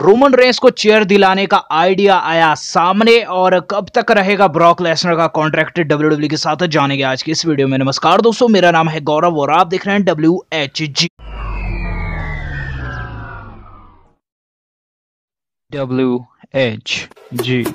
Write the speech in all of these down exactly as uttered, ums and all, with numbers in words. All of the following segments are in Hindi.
रोमन रेंस को चेयर दिलाने का आइडिया आया सामने और कब तक रहेगा ब्रॉक लेसनर का कॉन्ट्रैक्ट डब्ल्यू डब्ल्यू ई के साथ जानेंगे आज की इस वीडियो में। नमस्कार दोस्तों, मेरा नाम है गौरव और आप देख रहे हैं W H G W H G.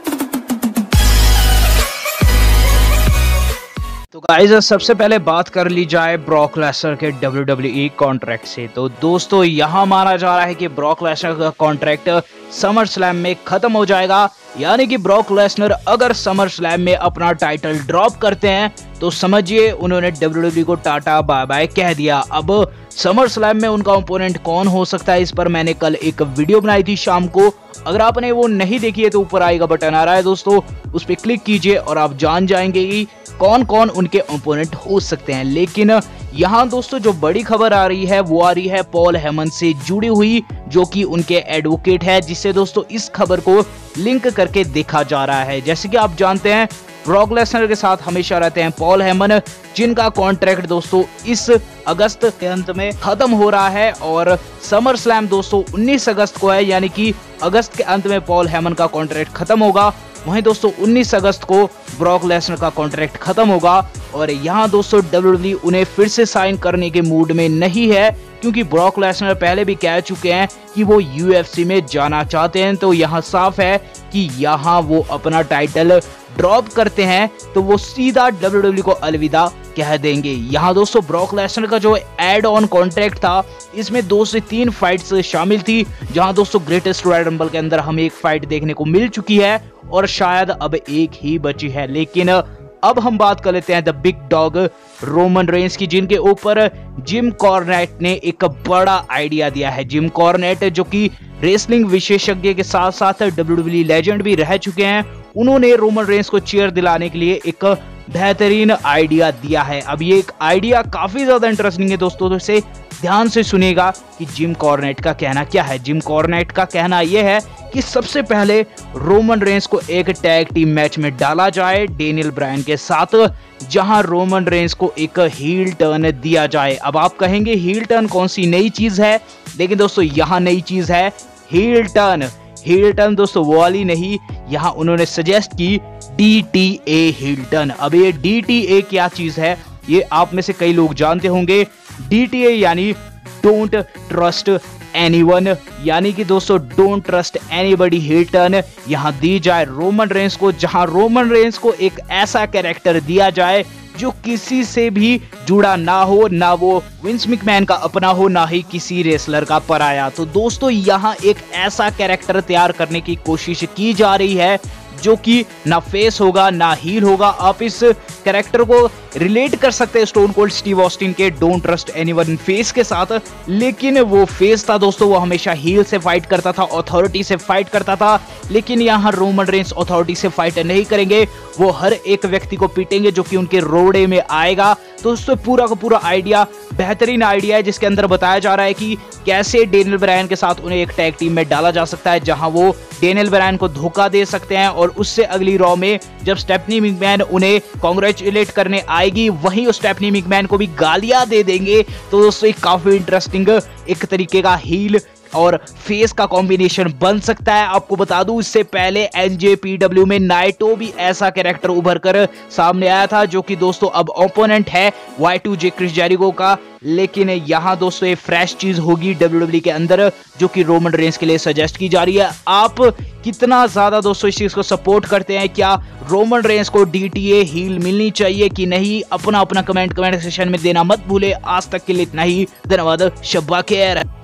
तो गाइस, सबसे पहले बात कर ली जाए ब्रॉक लेसनर के डब्ल्यू डब्ल्यू ई कॉन्ट्रैक्ट से। तो दोस्तों, यहां माना जा रहा है कि ब्रॉक लेसनर का कॉन्ट्रैक्ट समर स्लैम में खत्म हो जाएगा, यानी कि ब्रॉक लेसनर अगर समर स्लैम में अपना टाइटल ड्रॉप करते हैं तो समझिए उन्होंने डब्ल्यू डब्ल्यू ई को टाटा बाय बाय कह दिया। अब समर स्लैम में उनका ओपोनेंट कौन हो सकता है, इस पर मैंने कल एक वीडियो बनाई थी शाम को। अगर आपने वो नहीं देखी है तो ऊपर आएगा बटन आ रहा है दोस्तों, उस पर क्लिक कीजिए और आप जान जाएंगे कि कौन कौन उनके ओपोनेंट हो सकते हैं। लेकिन यहाँ दोस्तों जो बड़ी खबर आ रही है वो आ रही है पॉल हेमन से जुड़ी हुई, जो कि उनके एडवोकेट है, जिससे दोस्तों इस खबर को लिंक करके देखा जा रहा है। जैसे कि आप जानते हैं ब्रॉक लेसनर के साथ हमेशा रहते हैं पॉल हेमन, जिनका कॉन्ट्रैक्ट दोस्तों इस अगस्त के अंत में खत्म हो रहा है और समर स्लैम दोस्तों उन्नीस अगस्त को है, यानी कि अगस्त के अंत में पॉल हेमन का कॉन्ट्रैक्ट खत्म होगा। वहीं दोस्तों उन्नीस अगस्त को ब्रॉक लेसनर का कॉन्ट्रैक्ट खत्म होगा और यहाँ दोस्तों डब्ल्यू डब्ल्यू ई उन्हें फिर से साइन करने के मूड में नहीं है, क्योंकि ब्रॉक लेसनर पहले भी कह चुके हैं कि वो यू एफ सी में जाना चाहते हैं। तो यहाँ साफ है कि यहाँ वो अपना टाइटल ड्रॉप करते हैं तो वो सीधा डब्ल्यू डब्ल्यू ई को अलविदा कह देंगे। यहाँ दोस्तों ब्रॉक लेसनर का जो एड ऑन कॉन्ट्रैक्ट था, इसमें दो से तीन फाइट्स शामिल थी, जहां दोस्तों ग्रेटेस्ट रॉयल रंबल के अंदर हमें एक फाइट देखने को मिल चुकी है और शायद अब एक ही बची है। लेकिन अब हम बात कर लेते हैं the big dog Roman Reigns की, जिनके ऊपर जिम कॉर्नेट ने एक बड़ा आइडिया दिया है। जिम कॉर्नेट जो कि रेसलिंग विशेषज्ञ के साथ साथ डब्ल्यू डब्ल्यू ई लेजेंड भी रह चुके हैं, उन्होंने रोमन रेंस को चेयर दिलाने के लिए एक बेहतरीन आइडिया दिया है। अब ये एक आइडिया काफी ज्यादा इंटरेस्टिंग है दोस्तों, तो इसे ध्यान से सुनिएगा कि जिम कॉर्नेट का कहना क्या है। जिम कॉर्नेट का कहना यह है कि सबसे पहले रोमन रेंस को एक टैग टीम मैच में डाला जाए डेनियल ब्रायन के साथ, जहां रोमन रेंस को एक हील टर्न दिया जाए। अब आप कहेंगे हील टर्न कौन सी नई चीज है, लेकिन दोस्तों यहाँ नई चीज है हील टर्न। हील टर्न दोस्तों वो वाली नहीं, यहाँ उन्होंने सजेस्ट की D T A heel turn. अब ये डी टी ए क्या चीज है, ये आप में से कई लोग जानते होंगे। डी टी ए यानी डोंट ट्रस्ट एनीवन, यानी कि दोस्तों don't trust anybody heel turn यहाँ दी जाए रोमन रेंस को, जहां रोमन रेंस को एक ऐसा कैरेक्टर दिया जाए जो किसी से भी जुड़ा ना हो, ना वो विंस मैकमैन का अपना हो, ना ही किसी रेसलर का पराया। तो दोस्तों यहाँ एक ऐसा कैरेक्टर तैयार करने की कोशिश की जा रही है जो कि ना फेस होगा ना हील होगा। आप इस कैरेक्टर को रिलेट कर सकते हैं स्टोन कोल्ड स्टीव ऑस्टिन के डोंट ट्रस्ट एनीवन फेस के साथ, लेकिन वो फेस था दोस्तों, वो हमेशा हील से फाइट करता था, अथॉरिटी से फाइट करता था। लेकिन यहाँ रोमन रेंस अथॉरिटी से फाइट नहीं करेंगे, वो हर एक व्यक्ति को पीटेंगे जो कि उनके रोड़े में आएगा। तो दोस्तों पूरा का पूरा आइडिया बेहतरीन आइडिया है, जिसके अंदर बताया जा रहा है कि कैसे डेनियल ब्रायन के साथ उन्हें एक टैग टीम में डाला जा सकता है, जहां वो डेनियल ब्रायन को धोखा दे सकते हैं और उससे अगली रॉ में जब स्टेफनी मैकमैन उन्हें कांग्रेचुलेट करने आएगी, वहीं उस स्टेफनी मैकमैन को भी गालियां दे देंगे। तो दोस्तों एक काफी इंटरेस्टिंग एक तरीके का हील और फेस का कॉम्बिनेशन बन सकता है। आपको बता दूं इससे पहले एन जे पी डब्ल्यू में नाइटो भी ऐसा कैरेक्टर उभर कर सामने आया था, जो कि दोस्तों अब ओपोनेंट है Y two J Chris Jericho का। लेकिन यहाँ दोस्तों ये फ्रेश चीज होगी डब्ल्यू डब्ल्यू ई के अंदर, जो कि रोमन रेंस के लिए सजेस्ट की जा रही है। आप कितना ज्यादा दोस्तों इस चीज को सपोर्ट करते हैं, क्या रोमन रेंस को डी टी ए हील मिलनी चाहिए कि नहीं, अपना अपना कमेंट कमेंट सेक्शन में देना मत भूले। आज तक के लिए इतना ही, धन्यवाद, शब्बा खैर।